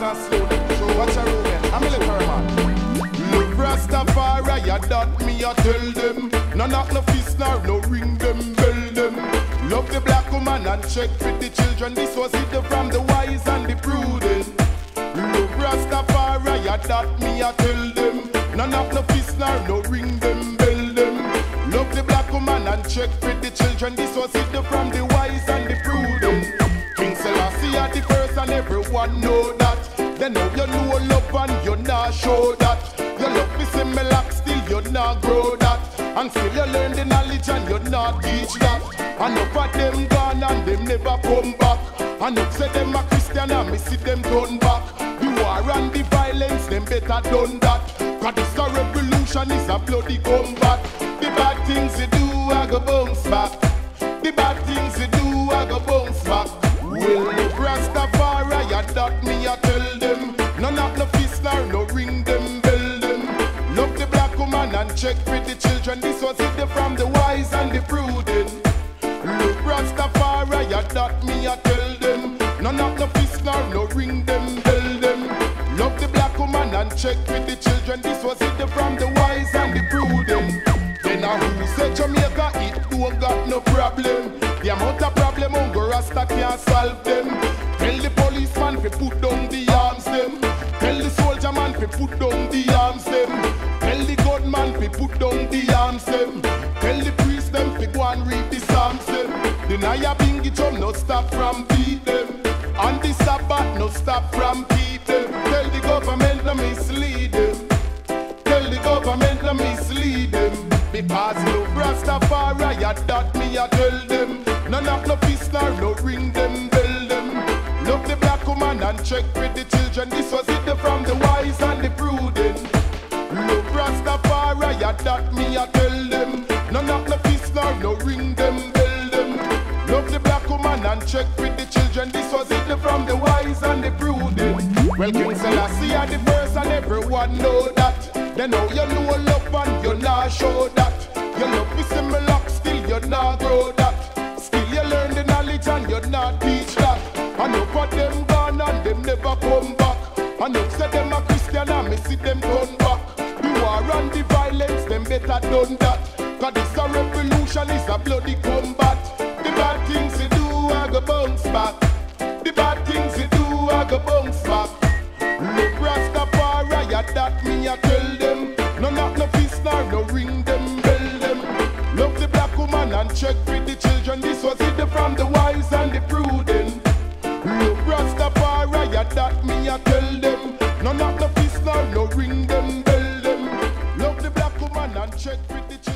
and slow them. So watch a Ruben, I'm a military man. Look Rastafari, ya that me a tell them. No knock no fist nor no ring them, bell them. Love the black woman and check with the children. This was it from the wise and the prudent. Look Rastafari, ya that me a tell them. No knock no fist nor no ring them, bell them. Love the black woman and check with the children. This was it from the wise and the prudent. King Selassie are the first and everyone know that. They know you know love and you not show that. You love me similar, still you not grow that. And still you learn the knowledge and you not teach that. And up at them gone and them never come back. And up say them a Christian and me see them turn back. The war and the violence, them better done that. Cause this a revolution is a bloody combat. The bad things you do, I go bounce back. The bad things you do, I go bounce back. Well, the Rastafari, ya that me a tell them. No knock no fist nor no ring them, bell them. Love the black woman and check with the children. This was it from the wise and the prudent. Look Rastafari, ya that me a tell them. No knock no fist nor no ring them, bell them. Love the black woman and check with the children. This was it from the wise and the prudent. Then a who said Jamaica it don't got no problem. The amount of problem Uncle Rasta can't solve them. Tell the policeman to put down the arms them. Tell the soldier man to put down the arms them. Tell the gunman to put down the arms them. Tell the priest them to go and read the psalms them. The Naya Bingi Chum no stop from beat them. And the Sabbath no stop from keep them. Tell the government no mislead them. Tell the government no mislead them. Because no Rastafari, ya that me a tell them. No knock no fist nor no ring them, bell them. Love the black woman and check with the children. This was it from the wise and the prudent. Love Rastafari, ya that me a tell them. No knock no fist nor no ring them, bell them. Love the black woman and check with the children. This was it from the wise and the prudent. Well, King Selassie are the first and everyone know that. They know you know love and you not show that. You love me similar, still you not grow that. Still you learn the knowledge and you not teach that. And look at them gone and them never come back. And look say them a Christian and me see them turn back. The war and the violence, them better done that. Cause this a revolution is a bloody combat. The bad things you do, I go bounce back. The bad things you do, I go bounce back. Look Rastafari, ya that me a tell them. No knock no fist nor no ring them, bell them. Love the black woman and check with the children. This was it from the wise and the prudent. Look Rastafari, ya that me a tell them. No knock no fist nor no ring them, bell them. Love the black woman and check with the children.